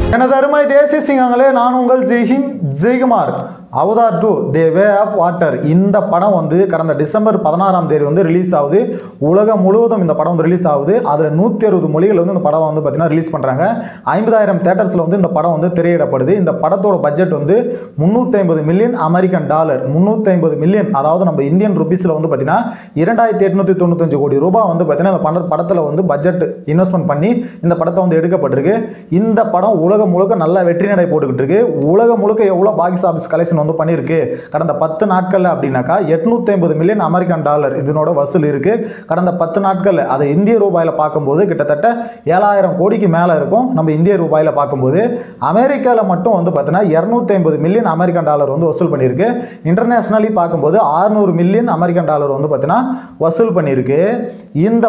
எனது அருமை தேசிய சிங்கங்களே, நான் உங்கள் Jaihind Jaikumar. Avatar 2 the way of water இந்த படம் வந்து கடந்த டிசம்பர் 16ஆம் தேதி வந்து ரிலீஸ் ஆகுது. உலகம் முழுவதும் இந்த படம் வந்து ரிலீஸ் ஆகுது. அதில் 160 மொழிகள் வந்து இந்த படம் வந்து பார்த்தீங்கன்னா ரிலீஸ் பண்ணுறாங்க. 50,000 தேட்டர்ஸில் வந்து இந்த படம் வந்து திரையிடப்படுது. இந்த படத்தோட பட்ஜெட் வந்து $350 மில்லியன் அமெரிக்கன் டாலர், 350 மில்லியன், அதாவது நம்ம இந்தியன் ருபீஸில் வந்து பார்த்தீங்கன்னா 2895 கோடி ரூபாய் வந்து பார்த்தீங்கன்னா இந்த படத்தில் வந்து பட்ஜெட் இன்வெஸ்ட்மெண்ட் பண்ணி இந்த படத்தை வந்து எடுக்கப்பட்டிருக்கு. இந்த படம் உலகம் முழுக்க நல்ல வெற்றி நடை போட்டுக்கிட்டு இருக்கு. உலகம் முழுக்க எவ்வளோ பாக்ஸ் ஆஃபீஸ் கலெக்ஷன் வந்து பண்ணியிருக்கு கடந்த 10 நாட்கள் அப்படின்னாக்கா 850 மில்லியன் அமெரிக்கன் டாலர் இதனோட வசூல் இருக்கு. கடந்த 10 நாட்கள் அதை இந்திய ரூபாயில் பார்க்கும்போது கிட்டத்தட்ட 7000 கோடிக்கு மேலே இருக்கும். நம்ம இந்திய ரூபாயில் பார்க்கும்போது அமெரிக்காவில் மட்டும் வந்து பார்த்தீங்கன்னா 250 மில்லியன் அமெரிக்கன் டாலர் வந்து வசூல் பண்ணியிருக்கு. இன்டர்நேஷனலி பார்க்கும்போது 600 மில்லியன் அமெரிக்கன் டாலர் வந்து பார்த்தீங்கன்னா வசூல் பண்ணியிருக்கு. இந்த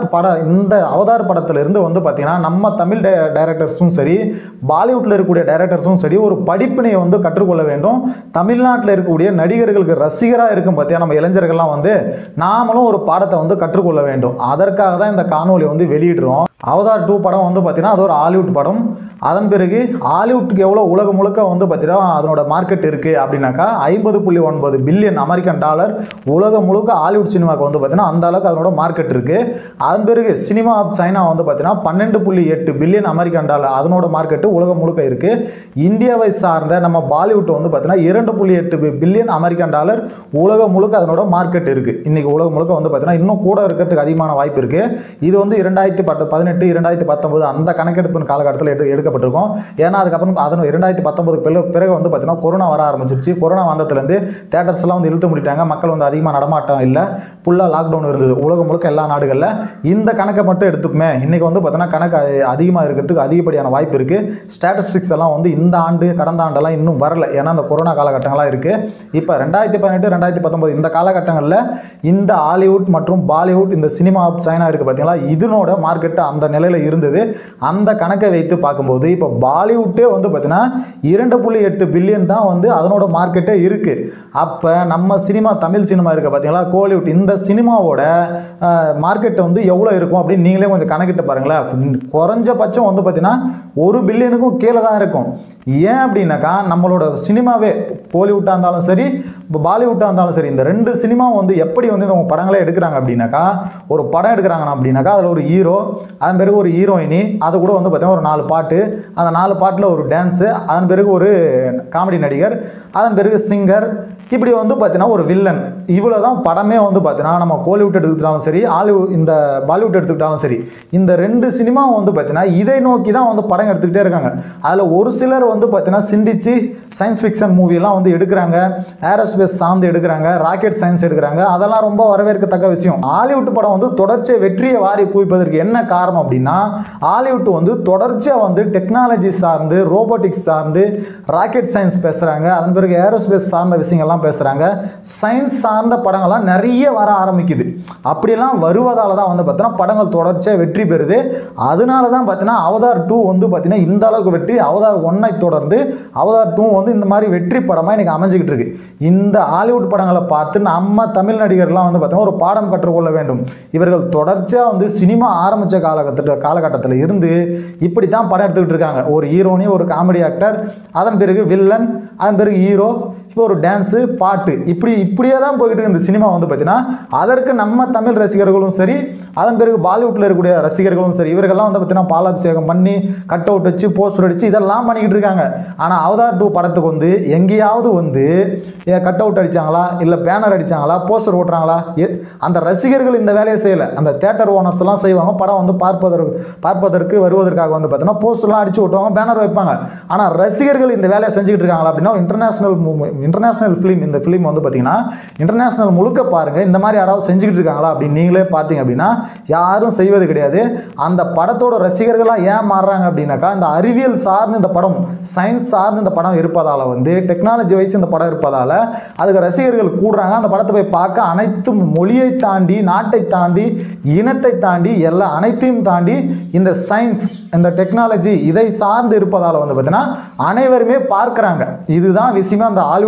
இந்த அவதார் படத்திலிருந்து வந்து பார்த்தீங்கன்னா நம்ம தமிழ் டைரக்டர்ஸும் சரி, பாலிவுட்டில் இருக்கக்கூடிய டைரக்டர்ஸும் சரி ஒரு படிப்பினை வந்து கற்றுக்கொள்ள வேண்டும். தமிழ்நாட்டில் இருக்கக்கூடிய நடிகர்களுக்கு ரசிகராக இருக்கும் பார்த்தியா நம்ம இளைஞர்கள்லாம் வந்து நாமளும் ஒரு பாடத்தை வந்து கற்றுக்கொள்ள வேண்டும். அதற்காக தான் இந்த காணொலி வந்து வெளியிடுறோம். அவதார் 2 படம் வந்து பார்த்தீங்கன்னா அது ஒரு ஹாலிவுட் படம். அதன் பிறகு ஹாலிவுட்டுக்கு எவ்வளோ உலகம் முழுக்க வந்து பார்த்தீங்கன்னா அதனோட மார்க்கெட் இருக்குது அப்படின்னாக்கா 50.9 பில்லியன் அமெரிக்கன் டாலர் உலகம் முழுக்க ஹாலிவுட் சினிமாவுக்கு வந்து பார்த்தீங்கன்னா அந்த அளவுக்கு அதனோட மார்க்கெட் இருக்குது. அதன் பிறகு சினிமா ஆஃப் சைனா வந்து பார்த்தீங்கன்னா 12.8 பில்லியன் அமெரிக்கன் டாலர் அதனோட மார்க்கெட்டு உலகம் முழுக்க இருக்குது. இந்தியாவை சார்ந்த நம்ம பாலிவுட் வந்து பார்த்தீங்கன்னா 2.8 பில்லியன் அமெரிக்கன் டாலர் உலகம் முழுக்க அதனோட மார்க்கெட் இருக்குது. இன்றைக்கி உலகம் முழுக்க வந்து பார்த்தீங்கன்னா இன்னும் கூட இருக்கிறதுக்கு அதிகமான வாய்ப்பு இருக்குது. இது வந்து 2018 2019 அந்த கணக்கெடுப்பு காலகட்டத்தில் எடுக்கப்பட்டிருக்கும். ஏன்னா அதுக்கப்புறம் 2019 பிறகு வந்து பார்த்தீங்கன்னா கொரோனா வர ஆரம்பிச்சிருச்சு. கொரோனா வந்ததுலேருந்து தேட்டர்ஸ்லாம் வந்து இழுத்து முடிட்டாங்க. மக்கள் வந்து அதிகமாக நடமாட்டம் இல்லை, ஃபுல்லாக லாக்டவுன் இருந்தது உலகம் முழுக்க எல்லா நாடுகளில். இந்த கணக்கை மட்டும் எடுத்துக்குமே இன்றைக்கி வந்து பார்த்தீங்கன்னா கணக்கு அதிகமாக இருக்கிறதுக்கு அதிகப்படியான வாய்ப்பு இருக்குது. ஸ்டாட்டிஸ்டிக்ஸ் எல்லாம் வந்து இந்த ஆண்டு கடந்த ஆண்டெல்லாம் இன்னும் வரல, ஏன்னா அந்த கொரோனா காலகட்டங்களாக இருக்குது. இப்போ 2018 2019 இந்த காலகட்டங்களில் இந்த ஹாலிவுட் மற்றும் பாலிவுட் இந்த சினிமா ஆஃப் சைனா இருக்குது பார்த்தீங்களா, இதனோட மார்க்கெட்டு அந்த நிலையில் இருந்தது. அந்த கணக்கை வைத்து பார்க்கும்போது இப்போ பாலிவுட்டே வந்து பார்த்தீங்கன்னா 2.8 பில்லியன் தான் வந்து அதனோட மார்க்கெட்டே இருக்குது. அப்போ நம்ம சினிமா தமிழ் சினிமா இருக்குது பார்த்தீங்களா, கோலிவுட், இந்த சினிமாவோட மார்க்கெட்டை வந்து எவ்வளோ இருக்கும் அப்படின்னு நீங்களே கொஞ்சம் கணக்கிட்டு பாருங்களேன். குறைஞ்சபட்சம் வந்து பார்த்தீங்கன்னா 1 பில்லியனுக்கும் கீழே தான் இருக்கும். ஏன் அப்படின்னாக்கா நம்மளோட சினிமாவே கோலிவுட்டாக இருந்தாலும் சரி பாலிவுட்டாக இருந்தாலும் சரி இந்த 2 சினிமாவும் வந்து எப்படி வந்து இந்த படங்களே எடுக்கிறாங்க அப்படின்னாக்கா, ஒரு படம் எடுக்கிறாங்கன்னா அப்படின்னாக்கா அதில் ஒரு ஹீரோ, அதன் பிறகு ஒரு ஹீரோயினி, அது கூட வந்து பார்த்தீங்கன்னா ஒரு 4 பாட்டு, அந்த 4 பாட்டில் ஒரு டான்ஸு, அதன் பிறகு ஒரு காமெடி நடிகர், அதன் பிறகு சிங்கர், இப்படி வந்து பார்த்தீங்கன்னா ஒரு வில்லன். இவ்வளோ தான் படமே வந்து பார்த்தீங்கன்னா நம்ம கோலிவுட் எடுத்துக்கிட்டாலும் சரி ஹாலிவுட் இந்த பாலிவுட் எடுத்துக்கிட்டாலும் சரி இந்த 2 சினிமாவும் வந்து பார்த்தீங்கன்னா இதை நோக்கி தான் வந்து படம் எடுத்துக்கிட்டே இருக்காங்க. அதில் ஒரு சிலர் வந்து பார்த்தீங்கன்னா சிந்திச்சு சயின்ஸ் ஃபிக்ஷன் மூவியெல்லாம் வந்து எடுக்கிறாங்க, ஏரோஸ்பேஸ் சார்ந்து எடுக்கிறாங்க, ராக்கெட் சயின்ஸ் எடுக்கிறாங்க. அதெல்லாம் ரொம்ப வரவேற்கத்தக்க விஷயம். ஹாலிவுட் படம் வந்து தொடர்ச்சியாக வெற்றியை வாரி குவிப்பதற்கு என்ன காரணம் அப்படின்னா, ஹாலிவுட் வந்து தொடர்ச்சியாக வந்து டெக்னாலஜி சார்ந்து ரோபோட்டிக்ஸ் சார்ந்து ராக்கெட் சயின்ஸ் பேசுகிறாங்க, அதன் பிறகு ஏரோஸ்பேஸ் சார்ந்த விஷயங்கள்லாம் பேசுகிறாங்க. சயின்ஸ் சார்ந்த படங்கள்லாம் நிறைய வர ஆரம்பிக்குது. அப்படியெல்லாம் வருவதால் தான் வந்து பார்த்தீங்கன்னா படங்கள் தொடர்ச்சியாக வெற்றி பெறுது. அதனால தான் பார்த்தீங்கன்னா அவதார் 2 வந்து பார்த்தீங்கன்னா இந்த அளவுக்கு வெற்றி. அவதார் 1ஐ தொடர்ந்து அவதார் 2 வந்து இந்த மாதிரி வெற்றி படமாக இன்றைக்கி அமைஞ்சிக்கிட்டு இருக்கு. இந்த ஹாலிவுட் படங்களை பார்த்து நம்ம தமிழ் நடிகர்லாம் வந்து பார்த்தீங்கன்னா ஒரு பாடம் கற்றுக்கொள்ள வேண்டும். இவர்கள் தொடர்ச்சியாக வந்து சினிமா ஆரம்பித்த காலகட்டத்தில் இருந்து இப்படி தான் படம் எடுத்துக்கிட்டு இருக்காங்க. ஒரு ஹீரோனி, ஒரு காமெடி ஆக்டர், அதன் பிறகு வில்லன், அதன் பிறகு ஹீரோ, இப்போ ஒரு டான்ஸு, பாட்டு, இப்படியே தான் போய்கிட்டு இருக்கு இந்த சினிமா வந்து பார்த்தீங்கன்னா. அதற்கு நம்ம தமிழ் ரசிகர்களும் சரி, அதன் பிறகு பாலிவுட்டில் இருக்கக்கூடிய ரசிகர்களும் சரி, இவர்கள்லாம் வந்து பார்த்தீங்கன்னா பாலாபிஷேகம் பண்ணி கட் அவுட் வச்சு போஸ்டர் அடித்து இதெல்லாம் பண்ணிக்கிட்டு இருக்காங்க. ஆனால் அவதார் 2 படத்துக்கு வந்து எங்கேயாவது வந்து கட் அவுட் அடித்தாங்களா, இல்லை பேனர் அடித்தாங்களா, போஸ்டர் ஓட்டுறாங்களா? அந்த ரசிகர்கள் இந்த வேலையை செய்யலை. அந்த தேட்டர் ஓனர்ஸ் எல்லாம் செய்வாங்க. படம் வந்து பார்ப்பதற்கு வருவதற்காக வந்து பார்த்தீங்கன்னா போஸ்டர்லாம் அடிச்சு ஓட்டுவாங்க, பேனர் வைப்பாங்க. ஆனால் ரசிகர்கள் இந்த வேலையை செஞ்சுக்கிட்டு இருக்காங்களா அப்படின்னா இன்டர்நேஷனல் ஃபிலிம், இந்த ஃபிலிம் வந்து பார்த்தீங்கன்னா இன்டர்நேஷனல் முழுக்க பாருங்கள், இந்த மாதிரி யாராவது செஞ்சுக்கிட்டு இருக்காங்களா அப்படின்னு நீங்களே பார்த்தீங்க அப்படின்னா யாரும் செய்வது கிடையாது. அந்த படத்தோட ரசிகர்களாக ஏன் மாறுறாங்க அப்படின்னாக்கா, இந்த அறிவியல் சார்ந்து இந்த படம், சயின்ஸ் சார்ந்து இந்த படம் இருப்பதால் வந்து டெக்னாலஜி வைஸ் இந்த படம் இருப்பதால் அதுக்கு ரசிகர்கள் கூடுறாங்க. அந்த படத்தை போய் பார்க்க அனைத்து மொழியை தாண்டி, நாட்டை தாண்டி, இனத்தை தாண்டி, அனைத்தையும் தாண்டி இந்த சயின்ஸ், இந்த டெக்னாலஜி இதை சார்ந்து இருப்பதால் வந்து பார்த்தீங்கன்னா அனைவருமே பார்க்குறாங்க. இதுதான் விஷயமே அந்த ஹாலிவுட்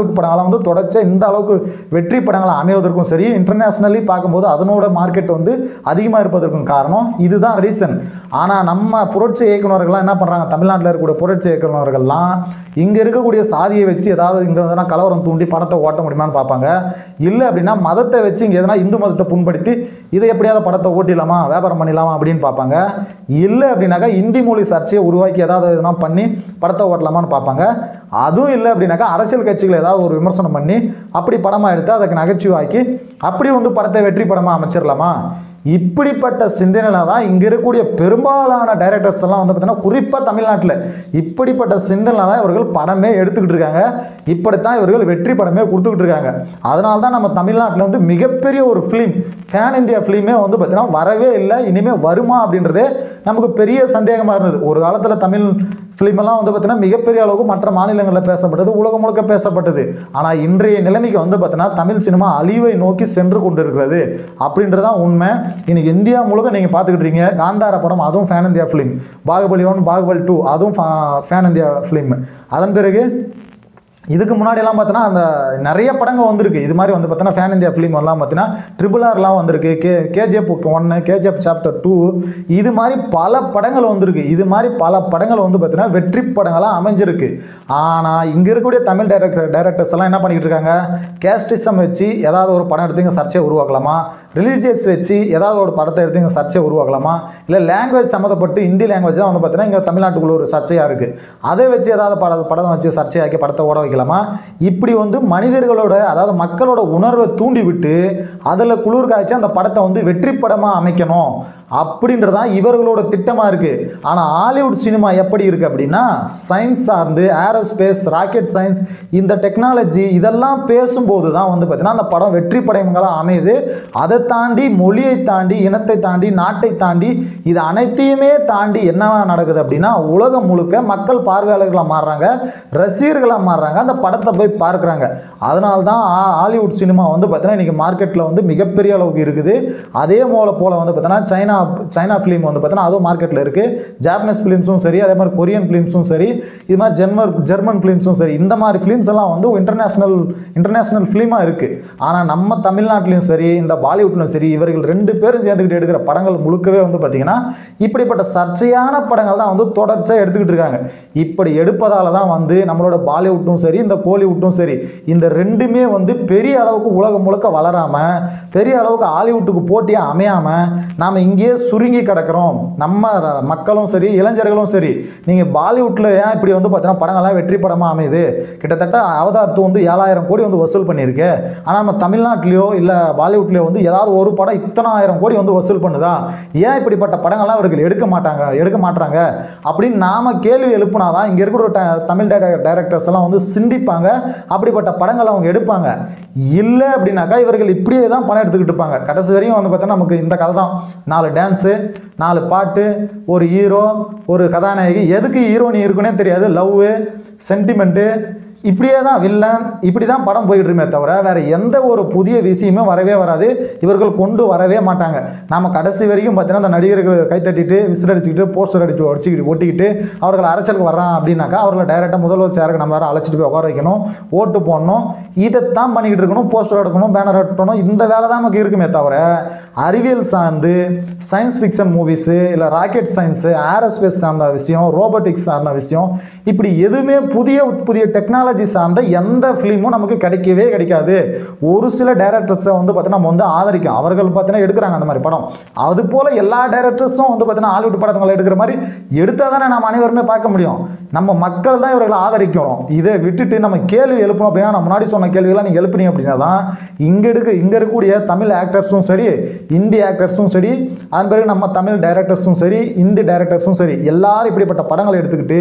ஹாலிவுட் படங்கள்லாம் வந்து தொடர்ச்சியாக இந்த அளவுக்கு வெற்றி படங்களை அமைவதற்கும் சரி, இன்டர்நேஷ்னலி பார்க்கும்போது அதனோட மார்க்கெட் வந்து அதிகமாக இருப்பதற்கும் காரணம் இதுதான் ரீசன். ஆனால் நம்ம புரட்சி இயக்குநர்கள்லாம் என்ன பண்ணுறாங்க, தமிழ்நாட்டில் இருக்கக்கூடிய புரட்சி இயக்குநர்கள்லாம் இங்கே இருக்கக்கூடிய சாதியை வச்சு ஏதாவது இங்கே எதனா கலவரம் தூண்டி படத்தை ஓட்ட முடியுமான்னு பார்ப்பாங்க. இல்லை அப்படின்னா மதத்தை வச்சு இங்கே எதனா இந்து மதத்தை புண்படுத்தி இதை எப்படியாவது படத்தை ஓட்டிடலாமா, வியாபாரம் பண்ணிடலாமா அப்படின்னு பார்ப்பாங்க. இல்லை அப்படின்னாக்கா இந்தி மொழி சர்ச்சையை உருவாக்கி ஏதாவது எதனா பண்ணி படத்தை ஓட்டலாமான்னு பார்ப்பாங்க. அதுவும் இல்லை அப்படின்னாக்கா அரசியல் கட்சிகள் ஏதாவது ஒரு விமர்சனம் பண்ணி அப்படி படமாக எடுத்து அதுக்கு நகைச்சுவாக்கி அப்படி வந்து படத்தை வெற்றி படமாக அமைச்சிடலாமா. இப்படிப்பட்ட சிந்தனையில தான் இங்கே இருக்கக்கூடிய பெரும்பாலான டைரக்டர்ஸ் எல்லாம் வந்து பார்த்தீங்கன்னா குறிப்பாக தமிழ்நாட்டில் இப்படிப்பட்ட சிந்தனையில தான் இவர்கள் படமே எடுத்துக்கிட்டு இருக்காங்க. இப்படித்தான் இவர்கள் வெற்றி படமே கொடுத்துக்கிட்டு இருக்காங்க. அதனால தான் நம்ம தமிழ்நாட்டில் வந்து மிகப்பெரிய ஒரு ஃபிலிம், பேன் இந்தியா ஃபிலிமே வந்து பார்த்தீங்கன்னா வரவே இல்லை, இனிமேல் வருமா அப்படின்றதே நமக்கு பெரிய சந்தேகமாக இருந்தது. ஒரு காலத்தில் தமிழ் ஃபிலிமெல்லாம் வந்து பார்த்தீங்கன்னா மிகப்பெரிய அளவுக்கு மற்ற மாநிலங்களில் பேசப்பட்டது, உலகம் முழுக்க பேசப்பட்டது. ஆனால் இன்றைய நிலைமைக்கு வந்து பார்த்தீங்கன்னா தமிழ் சினிமா அழிவை நோக்கி சென்று கொண்டு இருக்கிறது அப்படின்றதான் உண்மை. இன்னைக்கு இந்தியா முழுக்க நீங்கள் பார்த்துக்கிட்டு இருக்கீங்க. காந்தார படம் அதுவும் pan India film, Baahubali 1 Baahubali 2 அதுவும் ஃபேன் இந்தியா ஃபிலிம். அதன் பிறகு இதுக்கு முன்னாடியெல்லாம் பார்த்தீங்கன்னா அந்த நிறைய படங்கள் வந்திருக்கு இது மாதிரி வந்து பார்த்தீங்கன்னா ஃபேன் இந்தியா ஃபிலிம் எல்லாம் பார்த்தீங்கன்னா RRRலாம் வந்திருக்கு, KGF 1 KGF Chapter 2 இது மாதிரி பல படங்கள் வந்திருக்கு. இது மாதிரி பல படங்கள் வந்து பார்த்தீங்கன்னா வெற்றி படங்களாக அமைஞ்சிருக்கு. ஆனால் இங்கே இருக்கக்கூடிய தமிழ் டைரக்டர்ஸ் எல்லாம் என்ன பண்ணிக்கிட்டு இருக்காங்க, கேஸ்டிசம் வச்சு ஏதாவது ஒரு படம் எடுத்து இங்கே சர்ச்சையை உருவாக்கலாமா, ரிலீஜியஸ் வச்சு ஏதாவது ஒரு படத்தை எடுத்து இங்கே சர்ச்சையை உருவாக்கலாமா, இல்லை லாங்குவேஜ் சம்மந்தப்பட்டு ஹிந்தி லாங்குவேஜ் தான் வந்து பார்த்தீங்கன்னா இங்கே தமிழ்நாட்டுக்குள்ள ஒரு சர்ச்சையாக இருக்குது, அதை வச்சு ஏதாவது படம் வச்சு சர்ச்சையாக்கி படத்தை ஓட வைக்கலாமா. இப்படி வந்து மனிதர்களோட அதாவது மக்களோட உணர்வை தூண்டி விட்டு அதில் குளிர் காய்ச்சி அந்த படத்தை வந்து வெற்றி படமாக அமைக்கணும் அப்படின்றதான் இவர்களோட திட்டமாக இருக்குது. ஆனால் ஹாலிவுட் சினிமா எப்படி இருக்குது அப்படின்னா சயின்ஸ் சார்ந்து ஏரோஸ்பேஸ், ராக்கெட் சயின்ஸ், இந்த டெக்னாலஜி இதெல்லாம் பேசும்போது தான் வந்து பார்த்தீங்கன்னா அந்த படம் வெற்றி படங்களாக அமையுது. அதை தாண்டி மொழியை தாண்டி இனத்தை தாண்டி நாட்டை தாண்டி இது அனைத்தையுமே தாண்டி என்ன நடக்குது அப்படின்னா உலகம் முழுக்க மக்கள் பார்வையாளர்களாக மாறுறாங்க, ரசிகர்களாக மாறுறாங்க, அந்த படத்தை போய் பார்க்குறாங்க. அதனால தான் ஹாலிவுட் சினிமா வந்து பார்த்தீங்கன்னா இன்றைக்கி மார்க்கெட்டில் வந்து மிகப்பெரிய அளவுக்கு இருக்குது. அதே போல் வந்து பார்த்தீங்கன்னா சைனா ஃபிலிம் வந்து பார்த்தீங்கன்னா அதுவும் மார்க்கெட்டில் இருக்குது. ஜாப்பனீஸ் ஃபிலிம்ஸும் சரி, அதே மாதிரி கொரியன் ஃபிலிம்ஸும் சரி, இது மாதிரி ஜெர்மன் ஃபிலிம்ஸும் சரி, இந்த மாதிரி ஃபிலிம்ஸ் எல்லாம் வந்து இன்டர்நேஷ்னல் ஃபிலிமாக இருக்குது. ஆனால் நம்ம தமிழ்நாட்டிலையும் சரி இந்த பாலிவுட்லையும் சரி இவர்கள் 2 பேரும் சேர்ந்துக்கிட்டு எடுக்கிற படங்கள் முழுக்கவே வந்து பார்த்தீங்கன்னா இப்படிப்பட்ட சர்ச்சையான படங்கள் தான் வந்து தொடர்ச்சியாக எடுத்துக்கிட்டு இருக்காங்க. இப்படி எடுப்பதால தான் வந்து நம்மளோட பாலிவுட்டும் சரி இந்த கோலிவுட்டும் சரி இந்த 2மே வந்து பெரிய அளவுக்கு உலகம் முழுக்க வளராமல் பெரிய அளவுக்கு ஹாலிவுட்டுக்கு போட்டியாக அமையாமல் நாம் இங்கேயே சுருங்கி கிடக்கிறோம். நம்ம மக்களும் சரி இளைஞர்களும் சரி நீங்கள் பாலிவுட்டில் ஏன் இப்படி வந்து பார்த்தீங்கன்னா படங்கள்லாம் வெற்றி படமாக அமையுது, கிட்டத்தட்ட அவதார் 2 வந்து 7000 கோடி வந்து வசூல் பண்ணியிருக்கு. ஆனால் நம்ம தமிழ்நாட்டிலையோ இல்லை பாலிவுட்லையோ வந்து ஏதாவது ஒரு படம் இத்தனை 1000 கோடி வந்து வசூல் பண்ணுதா, ஏன் இப்படிப்பட்ட படங்கள்லாம் அவர்கள் எடுக்க மாட்டாங்க அப்படின்னு நாம் கேள்வி எழுப்புனாதான் இங்கே இருக்கிற தமிழ் டைரக்டர்ஸ் எல்லாம் வந்து சிந்திப்பாங்க, அப்படிப்பட்ட படங்கள் அவங்க எடுப்பாங்க. இல்லை அப்படின்னாக்கா இவர்கள் இப்படியே தான் படம் எடுத்துக்கிட்டு இருப்பாங்க. கடைசி வரையும் வந்து பார்த்தா நமக்கு இந்த கதை தான், 4 டான்ஸு 4 பாட்டு, ஒரு ஹீரோ ஒரு கதாநாயகி, எதுக்கு ஹீரோனி இருக்குன்னே தெரியாது, லவ் சென்டிமெண்ட்டு, இப்படியே தான் வில்லன், இப்படி தான் படம் போயிட்டுருமே தவிர வேறு எந்த ஒரு புதிய விஷயமே வரவே வராது, இவர்கள் கொண்டு வரவே மாட்டாங்க. நாம் கடைசி வரைக்கும் பார்த்தீங்கன்னா அந்த நடிகர்கள் கைத்தட்டிட்டு விசில் அடிச்சுக்கிட்டு போஸ்டர் ஒட்டிக்கிட்டு அவர்கள் அரசியலுக்கு வர்றான் அப்படின்னாக்கா அவர்களை டைரெக்டாக முதல்வர் சேருக்கு நம்ம வேறு அழைச்சிட்டு போய் உட்கார வைக்கணும், ஓட்டு போடணும், இதைத்தான் பண்ணிக்கிட்டு இருக்கணும், போஸ்டர் எடுக்கணும், பேனர் எடுக்கணும், இந்த வேலை தான் நமக்கு இருக்குமே தவிர அறிவியல் சார்ந்து சயின்ஸ் ஃபிக்ஷன் மூவிஸு இல்லை ராக்கெட் சயின்ஸு ஏரோஸ்பேஸ் சார்ந்த விஷயம், ரோபோட்டிக்ஸ் சார்ந்த விஷயம், இப்படி எதுவுமே புதிய டெக்னாலஜி சார்ந்த எந்த ஃபிலிமும் நமக்கு கிடைக்காது. ஒரு சில டைரக்டர்ஸை வந்து பார்த்தீங்கன்னா நம்ம வந்து ஆதரிக்கும், அவர்கள் பார்த்தீங்கன்னா எடுக்கிறாங்க அந்த மாதிரி படம். அது போல் எல்லா டைரக்டர்ஸும் வந்து பார்த்தீங்கன்னா ஹாலிவுட் படங்களை எடுக்கிற மாதிரி எடுத்தால் தானே நம்ம அனைவருமே பார்க்க முடியும். நம்ம மக்கள் தான் இவர்களை ஆதரிக்கணும். இதை விட்டுட்டு நம்ம கேள்வி எழுப்பணும் அப்படின்னா நான் முன்னாடி சொன்ன கேள்வியெல்லாம் நீங்கள் எழுப்புனீங்க அப்படின்னா தான் இங்கே இருக்கக்கூடிய தமிழ் ஆக்டர்ஸும் சரி இந்தி ஆக்டர்ஸும் சரி அதன் பிறகு நம்ம தமிழ் டைரக்டர்ஸும் சரி இந்தி டைரக்டர்ஸும் சரி எல்லாரும் இப்படிப்பட்ட படங்களை எடுத்துக்கிட்டு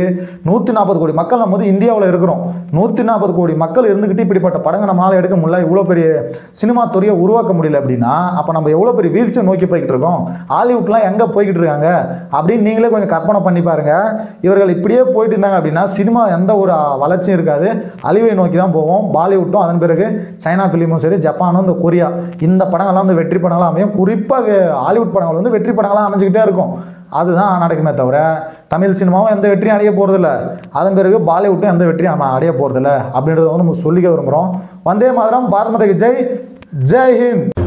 140 கோடி மக்கள் நம்ம வந்து இந்தியாவில் இருக்கிறோம், 140 கோடி மக்கள் இருந்துக்கிட்டு இப்படிப்பட்ட படங்கள் நம்மளால் எடுக்க முடியல, இவ்வளோ பெரிய சினிமா துறையை உருவாக்க முடியல அப்படின்னா அப்போ நம்ம எவ்வளோ பெரிய வீழ்ச்சியை நோக்கி போய்கிட்டு இருக்கோம், ஹாலிவுட்லாம் எங்கே போய்கிட்டு இருக்காங்க அப்படின்னு நீங்களே கொஞ்சம் கற்பனை பண்ணி பாருங்க. இவர்கள் இப்படியே போயிட்டு இருந்தாங்க அப்படின்னா சினிமா எந்த ஒரு வளர்ச்சியும் இருக்காது, அழிவை நோக்கி தான் போவோம். பாலிவுட்டும் அதன் பிறகு சைனா ஃபிலிமும் சரி ஜப்பானும் இந்த கொரியா இந்த படங்கள்லாம் வந்து வெற்றி படங்களாக அமையும். குறிப்பாக ஹாலிவுட் படங்கள் வந்து வெற்றி படங்களாக அமைஞ்சிக்கிட்டே இருக்கும். அதுதான் நடக்குமே தவிர தமிழ் சினிமாவும் எந்த வெற்றியும் அடைய போகிறதில்ல, அதன் பிறகு பாலிவுட்டும் எந்த வெற்றியும் அடைய போகிறதில்ல அப்படின்றத வந்து நம்ம சொல்லிக்க விரும்புகிறோம். வந்தே மாதரம், பாரத் மாதா கி ஜெய், ஜெய் ஹிந்த்.